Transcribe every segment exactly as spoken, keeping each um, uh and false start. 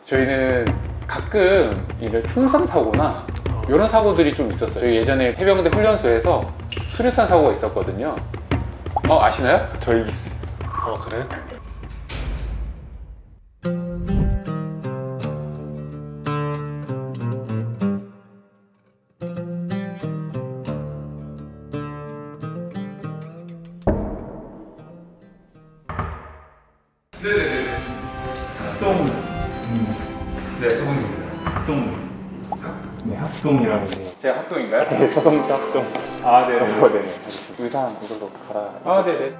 저희는 가끔 이런 총상 사고나 이런 사고들이 좀 있었어요. 저희 예전에 해병대 훈련소에서 수류탄 사고가 있었거든요. 어, 아시나요? 저희 있어요. 어, 그래? 네네네. 합동. 음. 네, 소금입니다. 합동. 네, 합동이라고 해요. 제가 합동인가요? 네, 소동자 합동. 아, 네네. 어, 네네. 의상 이걸로 갈아. 아, 네네.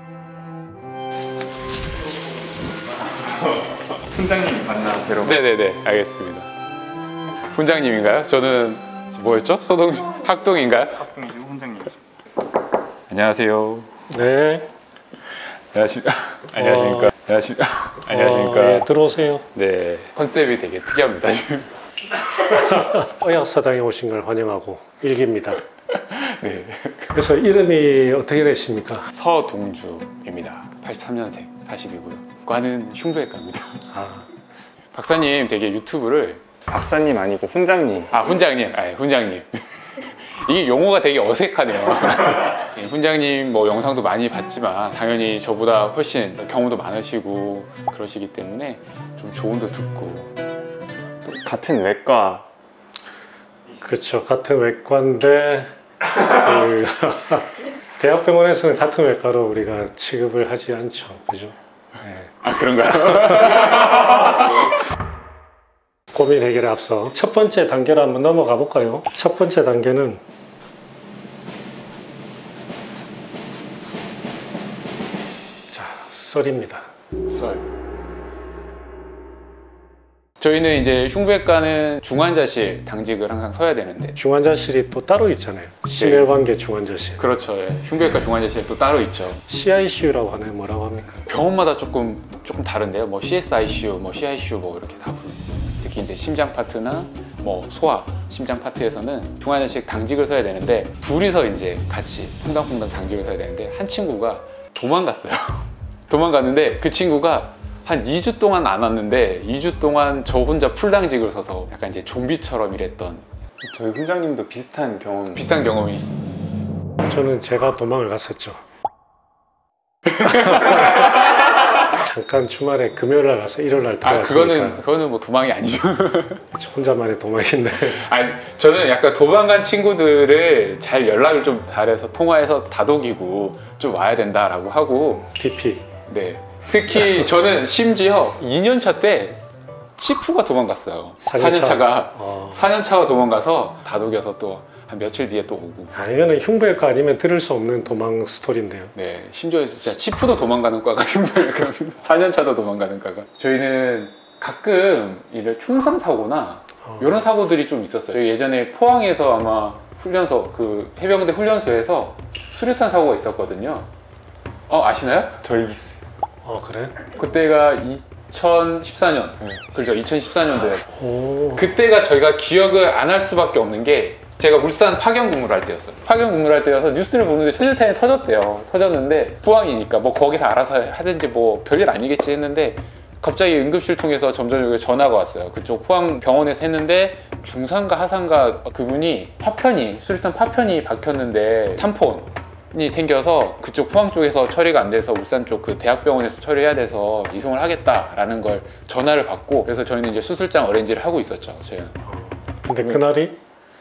훈장님 만나 뵈러. 네네네. 알겠습니다. 훈장님인가요? 저는 뭐였죠? 소동 학동인가요? 합동이시고 훈장님이시고. 안녕하세요. 네. 안녕하십니까. 안녕하십니까. 안녕하십니까. 안녕하십니까. 어, 예, 들어오세요. 네. 컨셉이 되게 특이합니다, 지금. 의학사당에 오신 걸 환영하고 일기입니다. 네. 그래서 이름이 어떻게 되십니까? 서동주입니다. 팔십삼 년생, 사십이고요. 과는 흉부외과입니다. 아, 박사님 되게 유튜브를 박사님 아니고 훈장님. 아, 훈장님. 아, 훈장님. 이게 용어가 되게 어색하네요. 훈장님 뭐 영상도 많이 봤지만 당연히 저보다 훨씬 경험도 많으시고 그러시기 때문에 좀 조언도 듣고. 또 같은 외과. 그렇죠. 같은 외과인데 그 대학병원에서는 같은 외과로 우리가 취급을 하지 않죠. 그죠? 네. 아, 그런가요? 고민 해결에 앞서 첫 번째 단계로 한번 넘어가 볼까요? 첫 번째 단계는 자, 썰입니다. 썰. 저희는 이제 흉부외과는 중환자실 당직을 항상 서야 되는데. 중환자실이 또 따로 있잖아요. 심혈관계 중환자실. 그렇죠. 예. 흉부외과 중환자실 또 따로 있죠. 씨아이씨유라고 하나요? 뭐라고 합니까? 병원마다 조금 조금 다른데요. 뭐 씨에스아이씨유, 뭐 씨아이씨유 뭐 이렇게 다 부르는. 특히 이제 심장 파트나 뭐 소아, 심장 파트에서는 중환자실 당직을 서야 되는데 둘이서 이제 같이 퐁당퐁당 당직을 서야 되는데 한 친구가 도망갔어요. 도망갔는데 그 친구가 한 이 주 동안 안 왔는데 이 주 동안 저 혼자 풀당직을 서서 약간 이제 좀비처럼 일했던. 저희 훈장님도 비슷한 경험. 비슷한 경험이. 저는 제가 도망을 갔었죠. 잠깐 주말에 금요일날 가서 일요일날 아, 들어왔으니까. 그거는 그거는 뭐 도망이 아니죠. 혼자만의 도망인데. 아니, 저는 약간 도망간 친구들을 잘 연락을 좀 잘해서 통화해서 다독이고 좀 와야 된다라고 하고. 디피. 네. 특히 저는 심지어 이 년 차 때 치프가 도망갔어요. 사 년 차가 어. 사 년 차가 도망가서 다독여서 또 한 며칠 뒤에 또 오고. 아, 이거는 흉부외과 아니면 들을 수 없는 도망 스토리인데요. 네, 심지어 진짜 치프도 도망가는 과가 흉부외과입니다. 사 년 차도 도망가는 과가. 저희는 가끔 이런 총상 사고나 어. 이런 사고들이 좀 있었어요. 저희 예전에 포항에서 아마 훈련소, 그 해병대 훈련소에서 수류탄 사고가 있었거든요. 어, 아시나요? 저희 있어요. 어, 그래? 그때가 이천십사 년. 네. 그렇죠. 이천십사 년도에. 오. 그때가 저희가 기억을 안 할 수밖에 없는 게 제가 울산 파견 근무를 할 때였어요. 파견 근무를 할 때여서 뉴스를 보는데 수류탄이 터졌대요. 터졌는데 포항이니까 뭐 거기서 알아서 하든지 뭐 별일 아니겠지 했는데 갑자기 응급실 통해서 점점 전화가 왔어요. 그쪽 포항 병원에서 했는데 중상가 하상가 그분이 파편이 수류탄 파편이 박혔는데 탐폰이 생겨서 그쪽 포항 쪽에서 처리가 안 돼서 울산 쪽 그 대학병원에서 처리해야 돼서 이송을 하겠다라는 걸 전화를 받고 그래서 저희는 이제 수술장 어레인지를 하고 있었죠. 저희는. 근데 그날이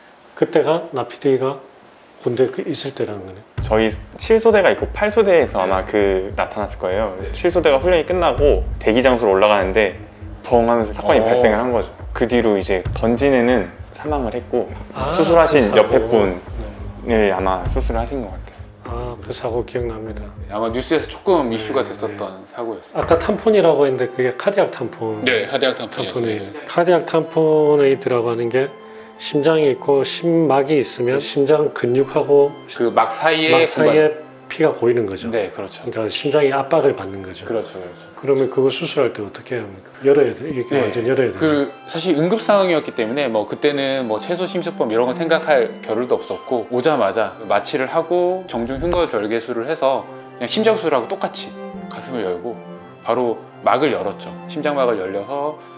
그때가 나피디가 군대 있을 때라는 거네. 저희 칠 소대가 있고 팔 소대에서 아마 그 나타났을 거예요. 네. 칠 소대가 훈련이 끝나고 대기 장소로 올라가는데 벙 하면서 사건이 어. 발생을 한 거죠. 그 뒤로 이제 던진 애는 사망을 했고 아, 수술하신 그 옆에 사고. 분을 네. 아마 수술을 하신 것 같아요. 아, 그 사고 기억납니다. 아마 뉴스에서 조금 이슈가 네, 됐었던 네. 사고였어요. 아까 탐폰이라고 했는데 그게 카디악 탐폰. 네, 카디악 탐폰이었어요. 탐폰이. 카디악 탐폰에이드라고 하는 게 심장이 있고 심막이 있으면 심장 근육하고 그 막 사이에 막 사이에 피가 고이는 거죠. 네, 그렇죠. 그러니까 심장이 압박을 받는 거죠. 그렇죠, 그렇죠. 그러면 그거 수술할 때 어떻게 해야 합니까? 열어야 돼. 이렇게 네. 완전 열어야 돼. 그 사실 응급 상황이었기 때문에 뭐 그때는 뭐 채소 심수법 이런 거 생각할 겨를도 없었고 오자마자 마취를 하고 정중 흉곽절개술을 해서 그냥 심장수술하고 똑같이 가슴을 열고 바로 막을 열었죠. 심장막을 열려서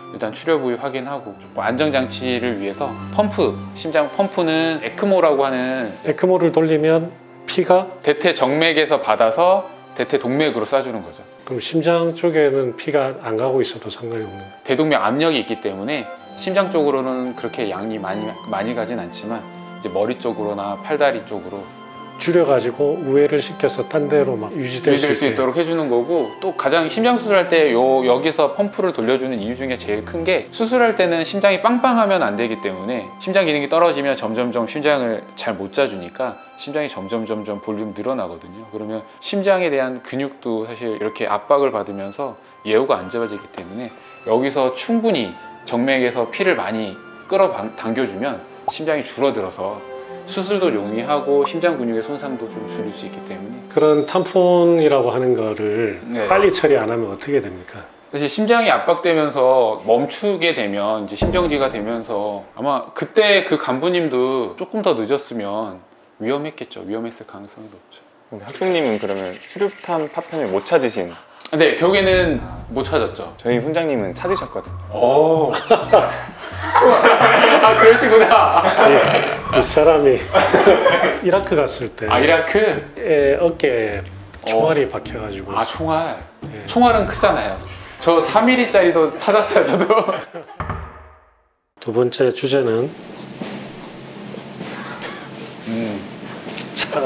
일단 출혈 부위 확인하고 뭐 안정장치를 위해서 펌프, 심장 펌프는 에크모라고 하는 에크모를 돌리면 피가 대퇴 정맥에서 받아서 대퇴 동맥으로 쏴주는 거죠. 그럼 심장 쪽에는 피가 안 가고 있어도 상관이 없는 거예요? 대동맥 압력이 있기 때문에 심장 쪽으로는 그렇게 양이 많이 많이 가진 않지만 이제 머리 쪽으로나 팔다리 쪽으로 줄여가지고 우회를 시켜서 딴 데로 막 유지될, 유지될 수 수 있게. 있도록 해주는 거고, 또 가장 심장 수술할 때 요 여기서 펌프를 돌려주는 이유 중에 제일 큰 게 수술할 때는 심장이 빵빵하면 안 되기 때문에 심장 기능이 떨어지면 점점점 심장을 잘 못 짜주니까 심장이 점점 점점 볼륨 늘어나거든요. 그러면 심장에 대한 근육도 사실 이렇게 압박을 받으면서 예후가 안 잡아지기 때문에 여기서 충분히 정맥에서 피를 많이 끌어당겨주면 심장이 줄어들어서 수술도 용이하고 심장 근육의 손상도 좀 줄일 수 있기 때문에. 그런 탐폰이라고 하는 거를 네. 빨리 처리 안 하면 어떻게 됩니까? 사실 심장이 압박되면서 멈추게 되면 이제 심정지가 되면서 아마 그때 그 간부님도 조금 더 늦었으면 위험했겠죠. 위험했을 가능성이 높죠. 우리 학생님은 그러면 수류탄 파편을 못 찾으신? 네, 결국에는 못 찾았죠. 저희 훈장님은 찾으셨거든요. 오. 아, 그러시구나. 이, 이 사람이 이라크 갔을 때 아, 이라크? 에, 어깨에 총알이 박혀가지고 아, 총알. 예. 총알은 크잖아요. 저 삼 밀리미터짜리도 찾았어요, 저도. 두 번째 주제는 음. 차,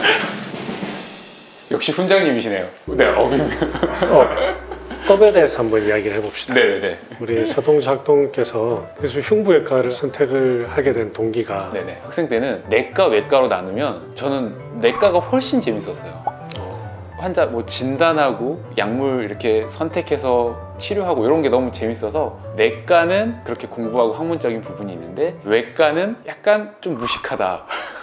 역시 훈장님이시네요. 네, 어빙. 업, 업에 대해서 한번 이야기를 해봅시다. 네네네. 우리 서동주 학동께서 그래서 흉부외과를 선택을 하게 된 동기가 네네. 학생 때는 내과, 외과로 나누면 저는 내과가 훨씬 재밌었어요. 어, 환자 뭐 진단하고 약물 이렇게 선택해서 치료하고 이런 게 너무 재밌어서 내과는 그렇게 공부하고 학문적인 부분이 있는데 외과는 약간 좀 무식하다.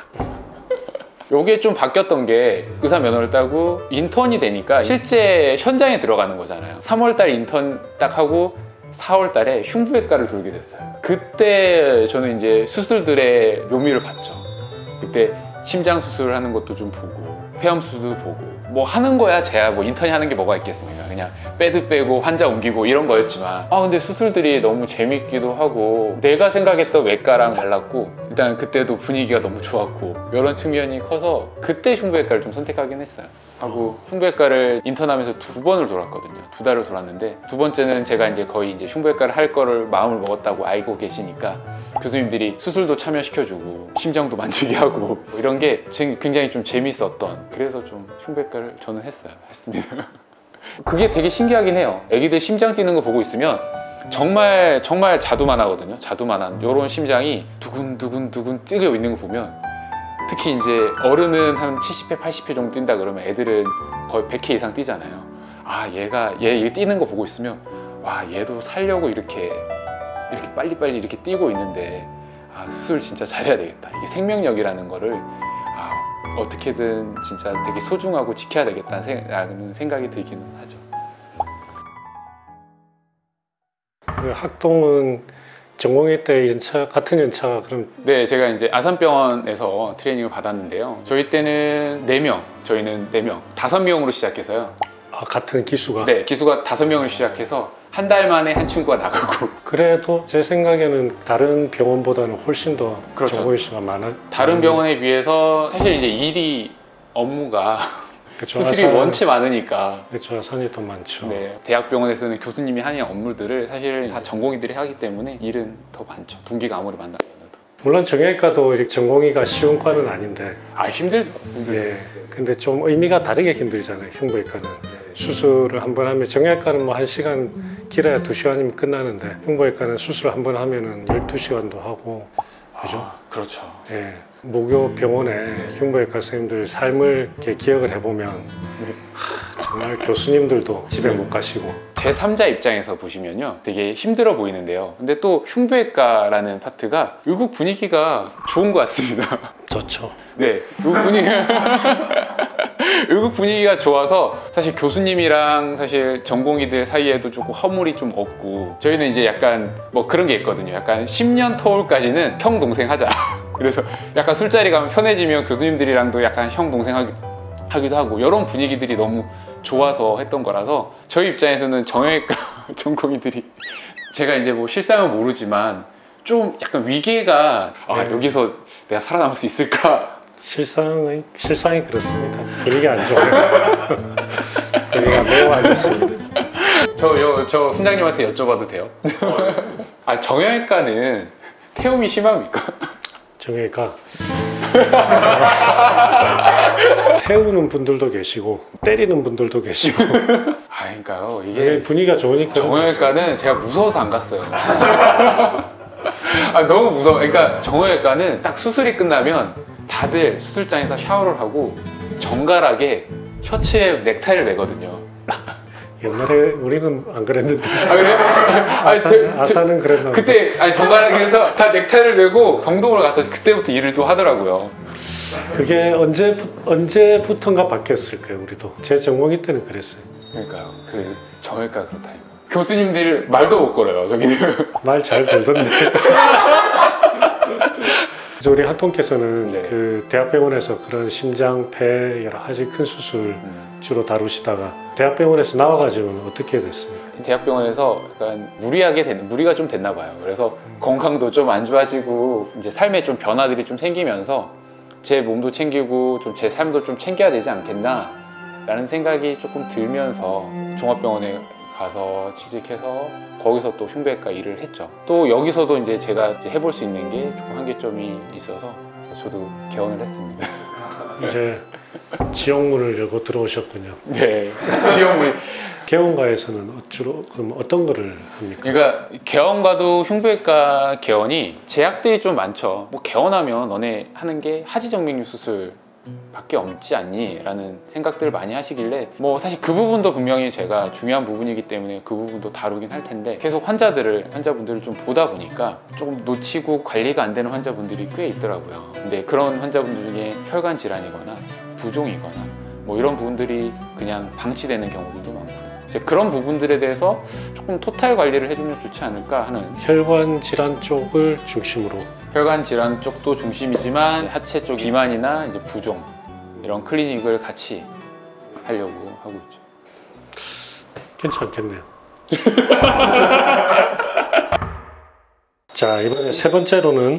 요게 좀 바뀌었던 게 의사 면허를 따고 인턴이 되니까 실제 현장에 들어가는 거잖아요. 삼월 달 인턴 딱 하고 사월 달에 흉부외과를 돌게 됐어요. 그때 저는 이제 수술들의 묘미를 봤죠. 그때 심장 수술을 하는 것도 좀 보고 폐암 수술도 보고 뭐 하는 거야 제야 뭐 인턴이 하는 게 뭐가 있겠습니까. 그냥 배드 빼고 환자 옮기고 이런 거였지만 아 근데 수술들이 너무 재밌기도 하고 내가 생각했던 외과랑 달랐고 일단 그때도 분위기가 너무 좋았고 이런 측면이 커서 그때 흉부외과를 좀 선택하긴 했어요. 하고 흉부외과를 인턴하면서 두 번을 돌았거든요. 두 달을 돌았는데 두 번째는 제가 이제 거의 이제 흉부외과를 할 거를 마음을 먹었다고 알고 계시니까 교수님들이 수술도 참여시켜주고 심장도 만지게 하고 뭐 이런 게 굉장히 좀 재밌었던, 그래서 좀 흉부외과를 저는 했어요. 했습니다. 그게 되게 신기하긴 해요. 애기들 심장 뛰는 거 보고 있으면 정말 정말 자두만 하거든요. 자두만 한 이런 심장이 두근두근두근 뛰고 있는 거 보면, 특히 이제 어른은 한 칠십 회, 팔십 회 정도 뛴다 그러면 애들은 거의 백 회 이상 뛰잖아요. 아 얘가 얘, 얘 뛰는 거 보고 있으면 와 얘도 살려고 이렇게 이렇게 빨리빨리 이렇게 뛰고 있는데 아 수술 진짜 잘해야 되겠다. 이게 생명력이라는 거를 아 어떻게든 진짜 되게 소중하고 지켜야 되겠다는 생각이 들기는 하죠. 그 학동은 전공의 때 연차 같은 연차가 그럼 네, 제가 이제 아산병원에서 트레이닝을 받았는데요. 저희 때는 네 명, 저희는 네 명, 다섯 명으로 시작해서요. 아, 같은 기수가 네, 기수가 다섯 명으로 시작해서 한 달 만에 한 친구가 나가고. 그래도 제 생각에는 다른 병원보다는 훨씬 더 그렇죠. 전공의 수가 많아. 다른 병원에 비해서 사실 이제 일이 업무가 그렇죠. 수술이 아산- 원체 많으니까. 그렇죠. 아산이 더 많죠. 네, 대학병원에서는 교수님이 하는 업무들을 사실 다 전공의들이 하기 때문에 일은 더 많죠. 동기가 아무리 만나도. 물론 정형외과도 이렇게 전공의가 쉬운 과는 아닌데, 아 힘들죠. 힘들죠. 예. 근데 좀 의미가 다르게 힘들잖아요. 흉부외과는 수술을 한 번 하면 정형외과는 뭐 한 시간 길어야 두 시간이면 끝나는데 흉부외과는 수술 한 번 하면은 열두 시간도 하고, 그죠? 아, 그렇죠. 예. 모교 병원의 흉부외과 선생님들 삶을 이렇게 기억을 해보면 하, 정말 교수님들도 집에 못 가시고. 제삼자 입장에서 보시면요 되게 힘들어 보이는데요, 근데 또 흉부외과라는 파트가 의국 분위기가 좋은 것 같습니다. 좋죠. 네, 의국 분위기가 의국 분위기가 좋아서 사실 교수님이랑 사실 전공의들 사이에도 조금 허물이 좀 없고, 저희는 이제 약간 뭐 그런 게 있거든요. 약간 십 년 터울까지는 형 동생 하자. 그래서 약간 술자리 가면 편해지면 교수님들이랑도 약간 형 동생 하기, 하기도 하고 이런 분위기들이 너무 좋아서 했던 거라서 저희 입장에서는 정형외과 전공의들이 제가 이제 뭐 실상은 모르지만 좀 약간 위계가 아, 네. 여기서 내가 살아남을 수 있을까? 실상이 실상이 그렇습니다. 분위기 안 좋아요. 분위기가 매우 안 좋습니다. 저, 저, 저 훈장님한테 여쭤봐도 돼요? 아, 정형외과는 태움이 심합니까? 정형외과 태우는 분들도 계시고 때리는 분들도 계시고 아, 그러니까요. 이게 이게 분위기가 좋으니까 정형외과는 제가 무서워서 안 갔어요. 아, 너무 무서워. 그러니까 정형외과는 딱 수술이 끝나면 다들 수술장에서 샤워를 하고 정갈하게 셔츠에 넥타이를 매거든요. 옛날에 우리는 안 그랬는데 아, 그래요? 아니, 아산, 저- 저- 아산은 그랬나 보다. 그때 아니 정갈하게 해서 다 넥타이를 매고 병동을 가서 그때부터 일을 또 하더라고요. 그게 언제 언제부턴가 바뀌었을 거예요. 우리도 제 전공의 때는 그랬어요. 그러니까요. 그 정형외과 그렇다니까. 교수님들 말도 못 걸어요. 저기는. 말 잘 걸던데. 그래서 우리 학통께서는 네. 그 대학병원에서 그런 심장, 폐 여러 가지 큰 수술 음. 주로 다루시다가 대학병원에서 나와가지고는 어떻게 됐습니까? 대학병원에서 약간 무리하게 된, 무리가 좀 됐나 봐요. 그래서 건강도 좀 안 좋아지고 이제 삶에 좀 변화들이 좀 생기면서 제 몸도 챙기고 좀 제 삶도 좀 챙겨야 되지 않겠나 라는 생각이 조금 들면서 종합병원에 가서 취직해서 거기서 또 흉부외과 일을 했죠. 또 여기서도 이제 제가 이제 해볼 수 있는 게 조금 한계점이 있어서 저도 개원을 했습니다. 이제 지옥문을 열고 들어오셨군요. 네, 지원을. 개원가에서는 주로 그럼 어떤 거를 합니까? 그러니까 개원과도 흉부외과 개원이 제약들이 좀 많죠. 뭐 개원하면 너네 하는 게 하지정맥류 수술 밖에 없지 않니? 라는 생각들을 많이 하시길래 뭐 사실 그 부분도 분명히 제가 중요한 부분이기 때문에 그 부분도 다루긴 할 텐데 계속 환자들을 환자분들을 좀 보다 보니까 조금 놓치고 관리가 안 되는 환자분들이 꽤 있더라고요. 근데 그런 환자분들 중에 혈관 질환이거나 부종이거나 뭐 이런 부분들이 그냥 방치되는 경우들도 많고요. 이제 그런 부분들에 대해서 조금 토탈 관리를 해주면 좋지 않을까 하는 혈관 질환 쪽을 중심으로 혈관 질환 쪽도 중심이지만 하체 쪽 비만이나 이제 부종 이런 클리닉을 같이 하려고 하고 있죠. 괜찮겠네요. 자, 이번에 세 번째로는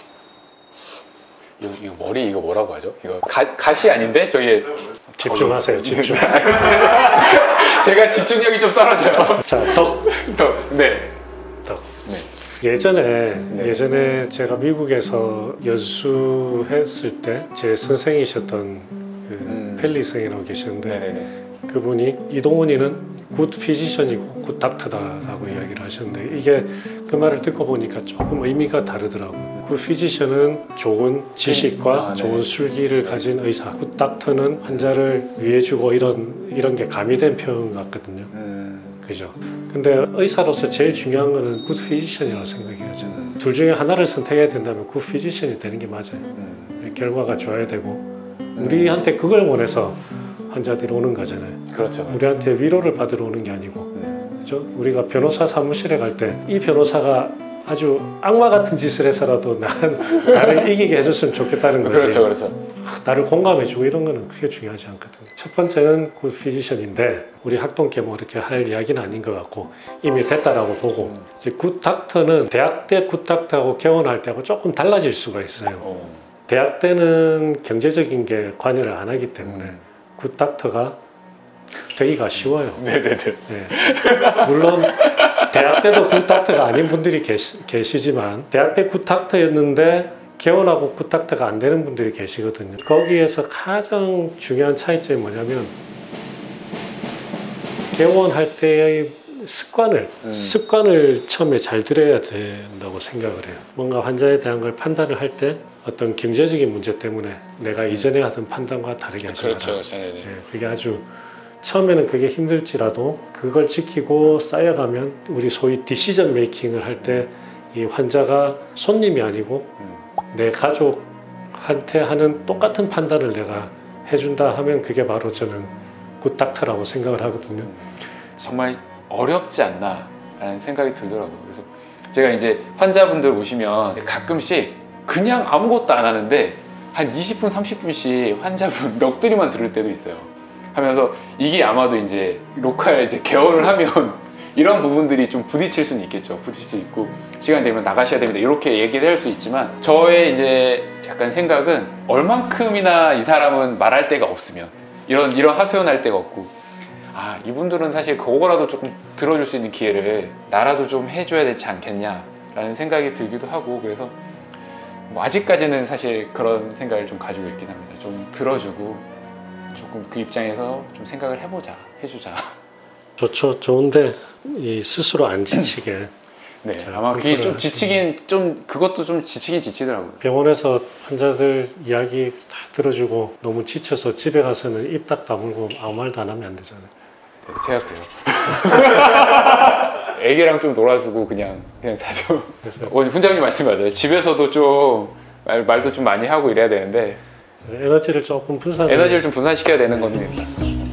이거, 이거 머리 이거 뭐라고 하죠? 이거 가, 가시 아닌데 저희 집중하세요. 집중. 제가 집중력이 좀 떨어져요. 자, 덕. 더, 네. 덕. 네. 예전에 네. 예전에 제가 미국에서 연수했을 때 제 선생이셨던 그 음. 펠리생이라고 계셨는데 네네네. 그분이 이동훈이는 굿 피지션이고 굿 닥터다라고 이야기를 하셨는데 이게 그 말을 듣고 보니까 조금 의미가 다르더라고요. 굿 피지션은 좋은 지식과 아, 네. 좋은 술기를 가진 의사, 굿 닥터는 환자를 위해주고 이런 이런 게 가미된 표현 같거든요. 음, 그죠? 근데 의사로서 제일 중요한 거는 굿 피지션이라고 생각해요. 저는. 음, 둘 중에 하나를 선택해야 된다면 굿 피지션이 되는 게 맞아요. 음, 결과가 좋아야 되고 우리한테 그걸 원해서 환자들이 오는 거잖아요. 그렇죠. 우리한테 위로를 받으러 오는 게 아니고 음, 그죠? 우리가 변호사 사무실에 갈 때 이 변호사가 아주 악마 같은 짓을 해서라도 나, 나를 이기게 해줬으면 좋겠다는 거지. 그렇죠, 그렇죠. 나를 공감해주고 이런 거는 크게 중요하지 않거든요. 첫 번째는 굿 피지션인데 우리 학동께 뭐 이렇게 할 이야기는 아닌 것 같고 이미 됐다라고 보고 음. 이제 굿 닥터는 대학 때 굿 닥터하고 개원할 때하고 조금 달라질 수가 있어요. 어, 대학 때는 경제적인 게 관여를 안 하기 때문에 음. 굿 닥터가 되기가 쉬워요. 네네네. 네. 물론 대학 때도 굿 닥터가 아닌 분들이 계시, 계시지만 대학 때 굿 닥터였는데 개원하고 굿 닥터가 안 되는 분들이 계시거든요. 거기에서 가장 중요한 차이점이 뭐냐면 개원할 때의 습관을 음. 습관을 처음에 잘 들여야 된다고 생각을 해요. 뭔가 환자에 대한 걸 판단을 할 때 어떤 경제적인 문제 때문에 내가 이전에 하던 판단과 다르게 하지 마라. 그렇죠, 그렇죠. 네네. 예, 그게 아주 처음에는 그게 힘들지라도 그걸 지키고 쌓여가면 우리 소위 디시전 메이킹을 할 때 이 환자가 손님이 아니고 음, 내 가족한테 하는 똑같은 판단을 내가 해준다 하면 그게 바로 저는 굿 닥터라고 생각을 하거든요. 정말 어렵지 않나 라는 생각이 들더라고요. 그래서 제가 이제 환자분들 오시면 가끔씩 그냥 아무것도 안 하는데 한 이십 분, 삼십 분씩 환자분 넋두리만 들을 때도 있어요. 하면서 이게 아마도 이제 로컬 이제 개원을 하면 이런 부분들이 좀 부딪힐 수는 있겠죠. 부딪힐 수 있고 시간 되면 나가셔야 됩니다. 이렇게 얘기를 할 수 있지만 저의 이제 약간 생각은 얼만큼이나 이 사람은 말할 데가 없으면 이런 이런 하소연할 데가 없고 아 이분들은 사실 그거라도 조금 들어줄 수 있는 기회를 나라도 좀 해줘야 되지 않겠냐라는 생각이 들기도 하고 그래서 뭐 아직까지는 사실 그런 생각을 좀 가지고 있긴 합니다. 좀 들어주고 조금 그 입장에서 좀 생각을 해보자, 해주자. 좋죠. 좋은데 이 스스로 안 지치게. 네, 자, 아마 그게 좀 컨트롤 지치긴 좀 그것도 좀 지치긴 지치더라고요. 병원에서 환자들 이야기 다 들어주고 너무 지쳐서 집에 가서는 입 딱 다물고 아무 말도 안 하면 안 되잖아요. 네, 제가 그래요. 애기랑 좀 놀아주고 그냥 그냥 자주. 그래서, 어, 훈장님 말씀 맞아요. 집에서도 좀 말, 말도 좀 많이 하고 이래야 되는데 그래서 에너지를 조금 분산. 에너지를 좀 분산시켜야 되는 거는 맞습니다.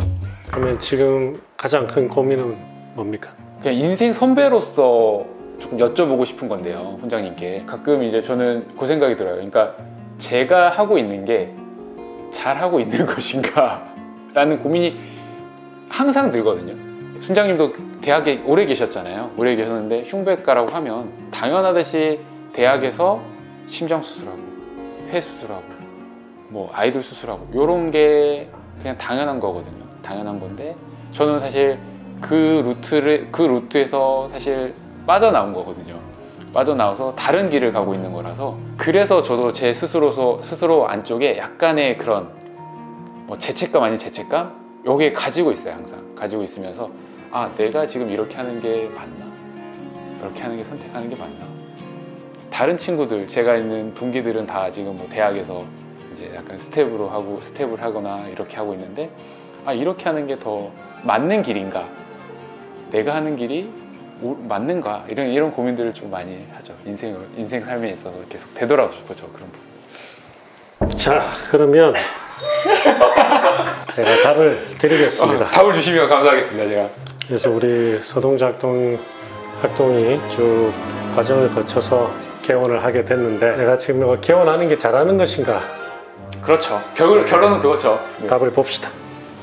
그러면 지금 가장 큰 고민은 뭡니까? 그냥 인생 선배로서 조금 여쭤보고 싶은 건데요, 훈장님께. 가끔 이제 저는 그 생각이 들어요. 그러니까 제가 하고 있는 게 잘하고 있는 것인가 라는 고민이 항상 들거든요. 훈장님도 대학에 오래 계셨잖아요. 오래 계셨는데 흉부외과라고 하면 당연하듯이 대학에서 심장 수술하고 폐 수술하고 뭐 아이들 수술하고 이런 게 그냥 당연한 거거든요. 당연한 건데 저는 사실 그 루트를 그 루트에서 사실 빠져나온 거거든요. 빠져나와서 다른 길을 가고 있는 거라서 그래서 저도 제 스스로서 스스로 안쪽에 약간의 그런 뭐 죄책감 아닌 죄책감 여기에 가지고 있어요. 항상 가지고 있으면서 아 내가 지금 이렇게 하는 게 맞나? 이렇게 하는 게 선택하는 게 맞나? 다른 친구들 제가 있는 동기들은 다 지금 뭐 대학에서 이제 약간 스텝으로 하고 스텝을 하거나 이렇게 하고 있는데 아 이렇게 하는 게 더 맞는 길인가? 내가 하는 길이 오, 맞는가? 이런 이런 고민들을 좀 많이 하죠. 인생을 인생 삶에 있어서 계속 되돌아보죠 그런 부분. 자, 그러면 제가 답을 드리겠습니다. 어, 답을 주시면 감사하겠습니다. 제가. 그래서 우리 서동주 학동, 학동이 쭉 과정을 거쳐서 개원을 하게 됐는데 내가 지금 이거 개원하는 게 잘하는 것인가? 그렇죠. 결, 결론은 그거죠. 네. 답을 봅시다.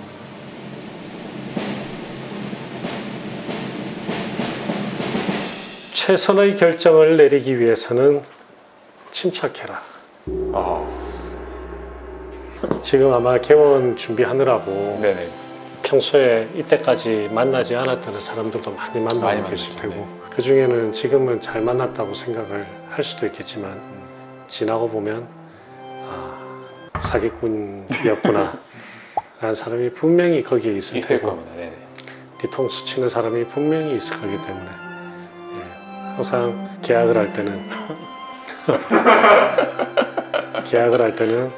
최선의 결정을 내리기 위해서는 침착해라. 어, 지금 아마 개원 준비하느라고 네네. 평소에 이때까지 만나지 않았던 사람들도 많이 만나고 많이 계실 만났죠. 테고 그 중에는 지금은 잘 만났다고 생각을 할 수도 있겠지만 지나고 보면 아, 사기꾼이었구나 라는 사람이 분명히 거기에 있을, 있을 테고 겁니다. 네네. 뒤통수 치는 사람이 분명히 있을 거기 때문에 예, 항상 계약을 할 때는 계약을 할 때는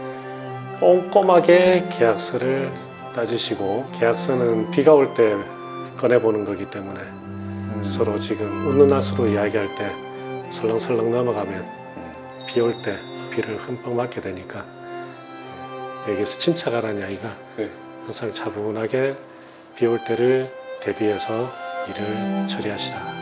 꼼꼼하게 계약서를 따지시고 계약서는 비가 올 때 꺼내보는 거기 때문에 음. 서로 지금 웃는 낯으로 이야기할 때 설렁설렁 넘어가면 비 올 때 비를 흠뻑 맞게 되니까 여기서 침착하라는 이야기가 네. 항상 차분하게 비 올 때를 대비해서 일을 처리하시다.